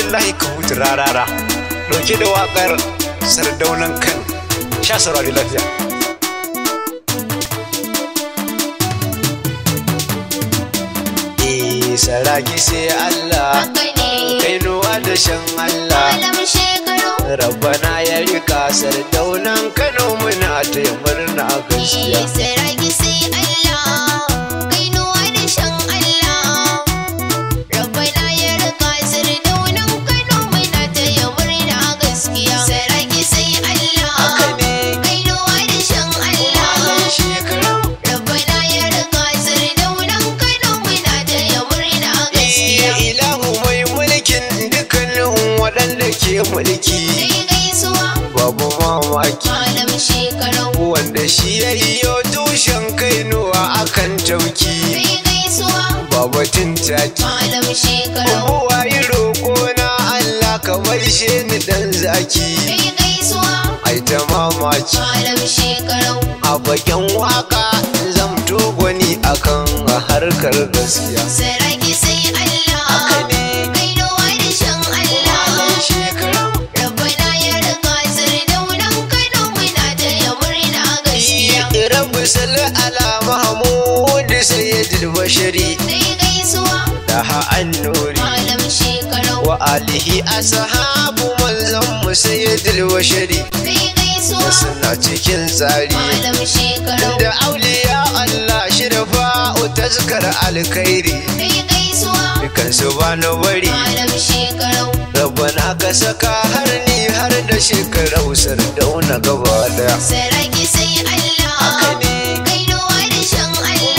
Abdullahi Kahutu Rarara ɗauke da waƙar Sardaunan Kano. Sha saurari lafiya. Saraki sai Allah, kainuwa da shan Allah, Rabbana ya rika Sardaunan Kano muna taya murna gaskiya. Saraki sai Allah, kainuwa da shan Allah, Rabbana ya rika Sardaunan Kano muna taya murna gaskiya. Saraki sai Allah, kainuwa da shan Allah, Rabbana ya rika Sardaunan Kano muna taya murna gaskiya. Ilahu mai mulkin dukkanin waɗanda ke mulki, babu mamaki Malam Shekarau, wanda shi ya yi yau tushen kainuwa akan tauki, sai gaisuwa. babatin taki. Malam Shekarau, Kowa yi roƙo na Allah ka maishe ni dan zaki, sai gaisuwa. ai ta mamaki Malam Shekarau, a bakin waka zamto gwani akan harkar gaskiya. saraki sai Allah, kainuwa da shan Allah, Rabbana ya rika Sardaunan Kano muna taya murna gaskiya. Rabbi salli ala Mahmud sayyidil bashari Sai gaisuwa. da annuri Malam Shekarau, wa alihi ashabu manzon mu sayyidil bashari sai gaisuwa. suna cikin tsari Malam Shekarau, da auliya Allah shirfa tazkar alkhairi sai gaisuwa. dukansu ba na bari. Malam Shekarau, Rabbana ka saka har ni har da Shekarau Sardauna gaba daya. saraki sai Allah, kainuwa da shan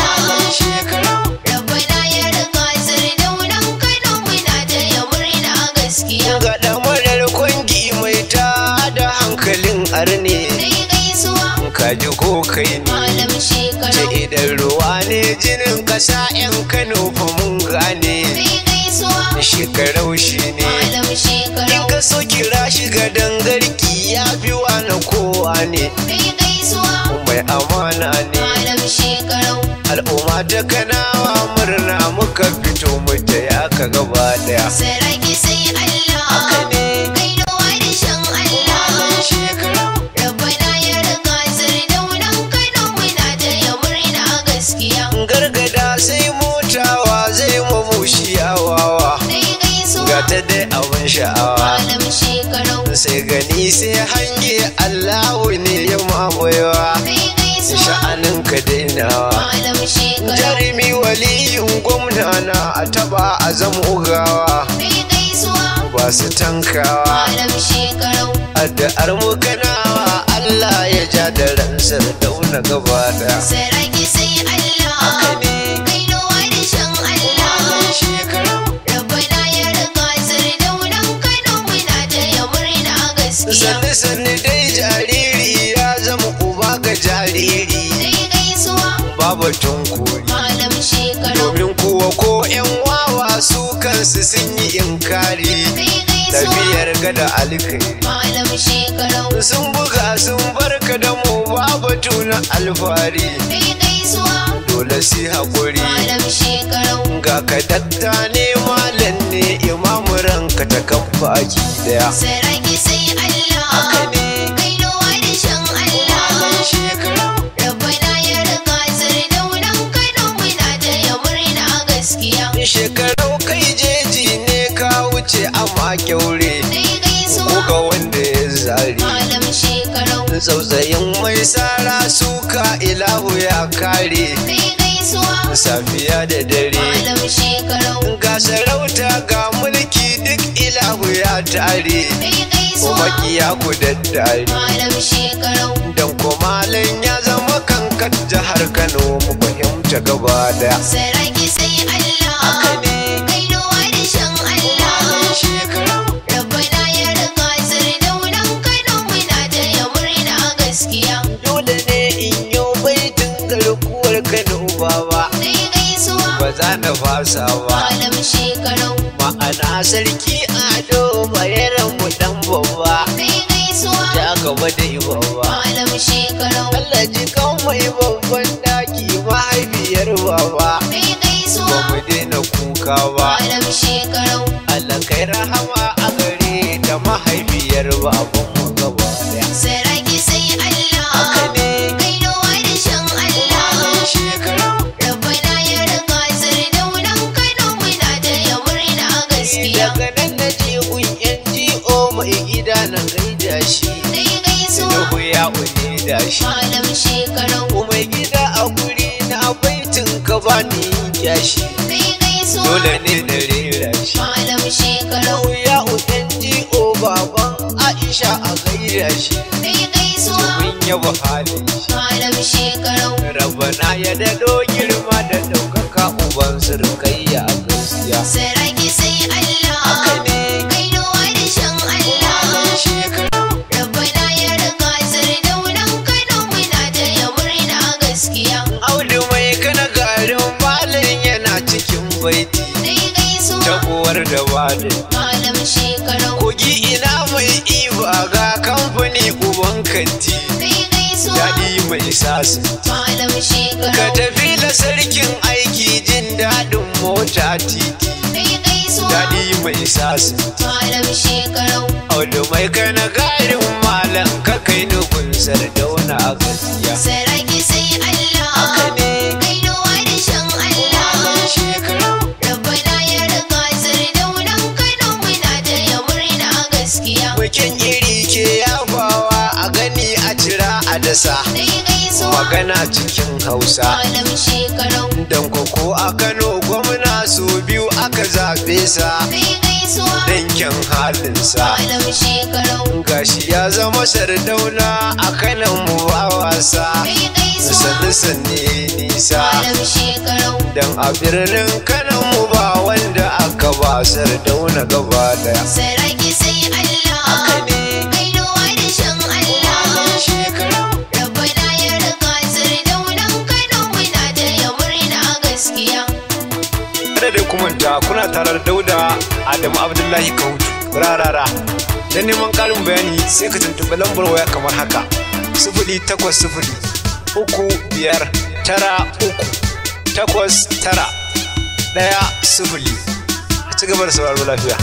Allah, Rabbana ya rika Sardaunan Kano muna taya murna gaskiya. Ga ɗamarar kwangi mai ta da hankalin arne, Sai gaisuwa. ka ji ko kai ne Malam ce Shekarau, idan ruwa ne jinin ƙasa 'yan Kano fa mun gane. sai gaisuwa. Shekarau shi ne Malam in Shekarau, ka so kira shi ga dangarki ya fi wani kowa ne, sai gaisuwa. mai amana ne. Malam Shekarau, Al'umma ta Kanawa murna muka fito mu ya ka gaba daya. saraki sai Allah, kainuwa da shan Allah, Rabbana ya rika Sardaunan Kano muna taya murna gaskiya. Gargada sai motawa zai mamushi yawawa, Sai gaisuwa. ga ta dai abin sha'awa. Malam Shekarau, Sai gani sai hange Allahu ne ya mabaiwa, sai gaisuwa. sha'anin ka dainawa. Malam Shekarau, Jarumi waliyin gwamna na a taba a zama ugawa, sai gaisuwa. ba su tankawa. Malam Shekarau, Addu'ar mu Kanawa Allah ya ja da ran Sardauna gaba daya. saraki sai Allah, kainuwa da shan Allah, Rabbana ya rika Sardaunan Kano muna taya murna gaskiya. Sanni dai jariri ya zama uba ga jariri, Sai gaisuwa. babu tunkuri. Malam Shekarau, Domin kuwa ko 'yan wawa su kansu sun yi inkari, sai gaisuwa. tafiyar gada alkai. Malam Shekarau, Sun buga sun barka da mu babu tuna alfari, sai gaisuwa. dole si haƙuri. Malam Shekarau, Ga ka dakta ne malam ne imamu ranka ta kan baki daya. saraki sai Allah, kainuwa da shan Allah, Rabbana ya rika Sardaunan Kano muna taya murna gaskiya. Shekarau kai jeji ne ka wuce amma kyaure, Sai ko gaisuwa. ga wanda ya zari. Malam Shekarau, Tsautsayin mai sara suka ilahu ya kare, sai gaisuwa. safiya da dare. Malam Shekarau, Ga sarauta ga mulki duk ilahu ya tare, sai gaisuwa. makiya ku daddare. Malam Shekarau, Dan kumalin ya zama kankan jihar Kano mu fahimta gaba daya. saraki sai Allah, kainuwa da shan Allah, Rabbana ya rika Sardaunan Kano muna taya murna gaskiya. Dole ne in yi baitin garkuwar Kano baba, Sai gaisuwa. ba za na fasa ba. Malam Shekarau, Ma'ana sarki ado bayaran mu dan babba, sai gaisuwa. ta gaba da babba. Malam Shekarau, Allah ji kan mai babban daki mahaifiyar baba, sai gaisuwa. ba mu daina kuka ba. Malam Shekarau, Allah kai rahama soyayyar baban mu gaba daya. Saraki sai Allah. Haka ne. Kainuwa da shan Allah. Shekara. Rabbana ya rika sardaunan Kano muna taya murna gaskiya. Daga nan na je gun NGO mai gida na gaida shi. Dai gaisuwa. Nuhu ya une da shi. Malam shekarau. Mai gida a guri na baitin ka bani yashi. Dai gaisuwa. Dole ne na rera shi. Malam shekarau. Nuhu ya NGO baban Aisha a gaida shi. Dai gaisuwa. Mun yaba halin shi. Malam shekarau. Rabbana ya daɗo girma da ɗaukaka uban surkayya a gaskiya. Saraki sai Allah. Haka ne. Kainuwa da shan Allah. Shekara. Rabbana ya rika sardaunan Kano muna taya murna gaskiya. Audu mai kana garin malin yana cikin baiti. Dai gaisuwa. Tabuwar da balin. Malam shekarau. Kogi ina mai iba ga kamfani uban kanti. Dai gaisuwa. Daɗi mai sasin. Malam Ka shekarau. tafi da sarkin aiki jin daɗin mota titi. Dai gaisuwa. Daɗi mai sasin. Malam shekarau. Audu mai kana garin malam ka kai nufin sardauna a gaskiya. Saraki sai Allah. Haka ne. Kainuwa da shan Allah. Shekara. Rabbana ya rika sardaunan Kano muna taya murna gaskiya. Bikin iri ke yabawa a gani a jira a dasa. Dai gaisuwa. Magana cikin Hausa. Malam shekarau. Dan koko a Kano gwamna su biyu aka zaɓe sa. Dai gaisuwa. Danken halinsa. Malam shekarau. Gashi ya zama sardauna a kanan mu ba wasa. Dai gaisuwa. Sannu sanne nisa. Malam shekarau. Dan a birnin kanan mu ba wanda aka ba sardauna gaba daya. Saraki sai Allah. Haka ne. Kainuwa da shan Allah. Shekara. Rabbana ya rika sardaunan Kano muna taya murna gaskiya. Kada dai kuma da kuna tare da Dauda Adamu Abdullahi Kautu rarara. Dan neman ƙarin bayani sai ka tuntuɓi lambar waya kamar haka: 08035938910. Ci gaba da sauraro lafiya.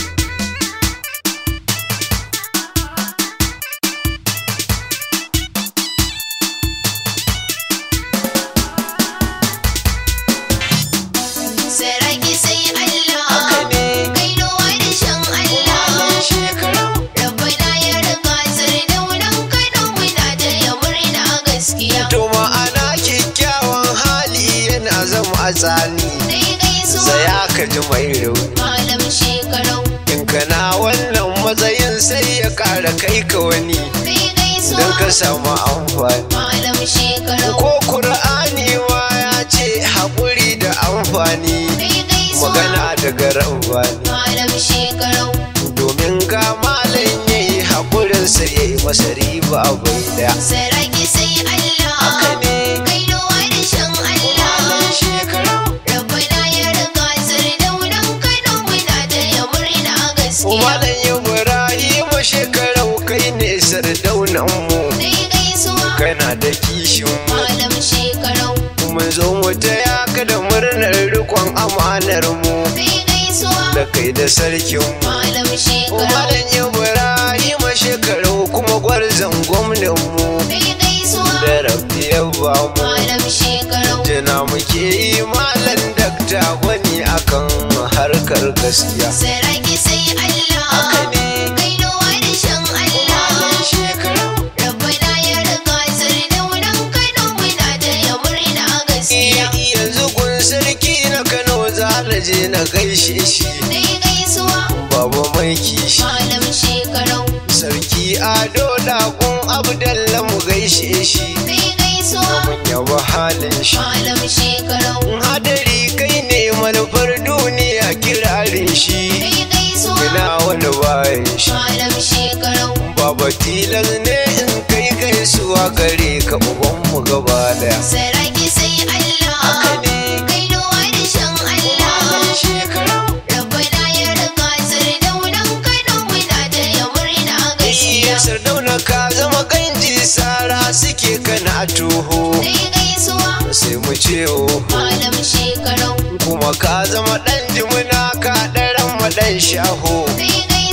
Saraki sai Allah. Haka ne. Kainuwa da shan Allah. Shekara. Rabbana ya rika sardaunan Kano muna taya murna gaskiya. To ma'ana kyakkyawan hali yana zama a tsani. Dai gaisuwa. Tsaya ka ji mai rauni. Malam shekarau. In kana wannan matsayin sai ya ƙara kai ka wani. Dai gaisuwa. Don ka samu amfani. Malam shekarau. Ko Kur'ani ma ya ce haƙuri da amfani. Dai gaisuwa. Magana daga rabbani. Malam shekarau. Domin ga malam yayi haƙurinsa ya yi masa riba bai daya. Saraki sai Allah. Haka ne. Kainuwa da shan Allah. Shekara. Rabbana ya rika sardaunan Kano muna taya murna gaskiya. Malam Ibrahim shekarau kai ne sardaunan mu. Dai gaisuwa. Kana da kishin mu. Malam shekarau. Mun zo mu taya ka da murnar rikon amanar mu. Dai gaisuwa. Da kai da sarkin mu. Malam shekarau. Malam Ibrahim shekarau kuma gwarzon gwamnan mu. Dai gaisuwa. Da rabbi ya ba mu. Malam shekarau. Tuna muke yi malam dakta gwani akan harkar gaskiya. Saraki sai Allah. Haka ne. Kainuwa da shan Allah. Shekara. Rabbana ya rika sardaunan Kano muna taya murna gaskiya. Yanzu gun sarki na Kano za na je na gaishe shi. Dai gaisuwa. Baba mai kishi. Malam shekarau. Sarki Ado Dagun Abdalla mu gaishe shi. Dai gaisuwa. Mun yaba halin shi. Malam shekarau. Hadari kai ne manufar duniya kirarin shi. Dai gaisuwa. Ina wani bayan shi. Malam shekarau. Baba tilas ne in kai gaisuwa gare ka ubanmu gaba daya. Saraki sai Allah. Haka ne. Kainuwa da shan Allah. Shekara. Rabbana ya rika sardaunan Kano muna taya murna gaskiya. Sardauna ka zama ganji sara suke kana toho. Dai gaisuwa. Sai mu ce oho. Malam shekarau. Kuma ka zama ɗan jimina ka ɗaran maɗan shaho. Dai gaisuwa.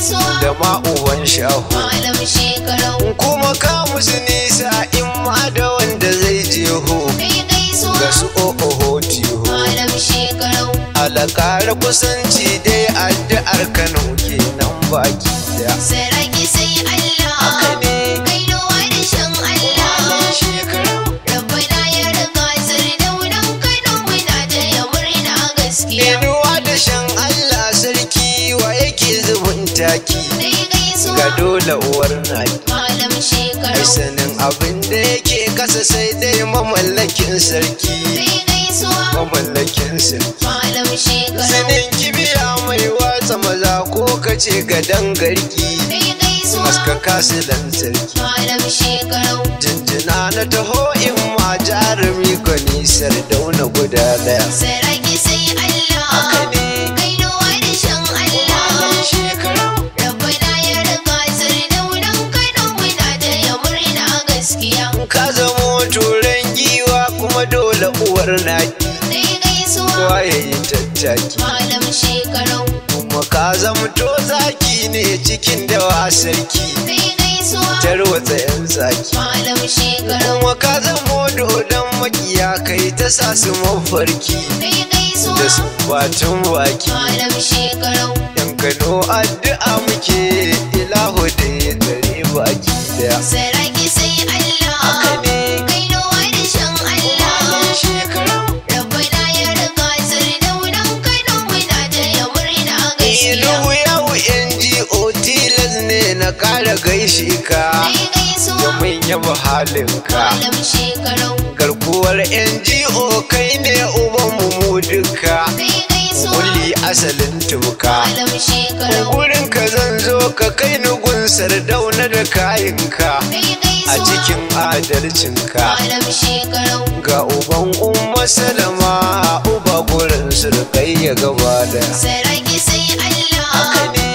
gaisuwa da ma uban shahu malam shekarau kuma ka musu nisa in ma da wanda zai jeho kai gaisuwa ga su o'oho tiho malam shekarau alakara kusanci dai addu'ar Kano kenan baki daya saraki sai Allah haka ne kainuwa da shan Allah malam shekarau rabbana ya rika sardaunan Kano muna taya murna gaskiya inuwa da shan Allah sarki wa yake zubin taki kai gaisuwa ga dole uwar naki malam ai shekarau sanin abin da yake kasa sai dai mamallakin sarki kai gaisuwa mamallakin sarki malam shekarau sanin kibiya mai watsa maza ko kace ga dangarki kai gaisuwa maska kasilan sarki malam shekarau jinjina na taho in ma jarumi gwani sardauna guda daya saraki sai Allah haka ne kainuwa da shan Allah malam shekarau rabbana ya rika sardaunan Kano muna taya murna gaskiya ka zamo turan giwa kuma dole uwar naki kai gaisuwa kowa ya yi tattaki malam shekarau kuma ka zamto zaki ne cikin dawa sarki kai gaisuwa tarwatsa yan zaki malam shekarau kuma ka zamo dodon makiya kai ta sa su mafarki kai gaisuwa da su batun baki malam shekarau yan Kano addu'a muke ilahu da ya tsare baki daya saraki sai Allah haka ne kainuwa da shan Allah malam shekarau rabbana ya rika sardaunan Kano muna taya murna gaskiya ilu yau NGO tilas ne na kara gaishe ka kai gaisuwa domin yaba halinka malam shekarau garkuwar NGO kai ne ubanmu mu duka kai gaisuwa kulli asalin tuka malam shekarau gurin ka zan zo ka kai ni gun sardauna da kayinka kai a gaisuwa cikin adalcinka malam shekarau ga uban umma salama uba gurin surkai ya gaba da saraki sai Allah haka ne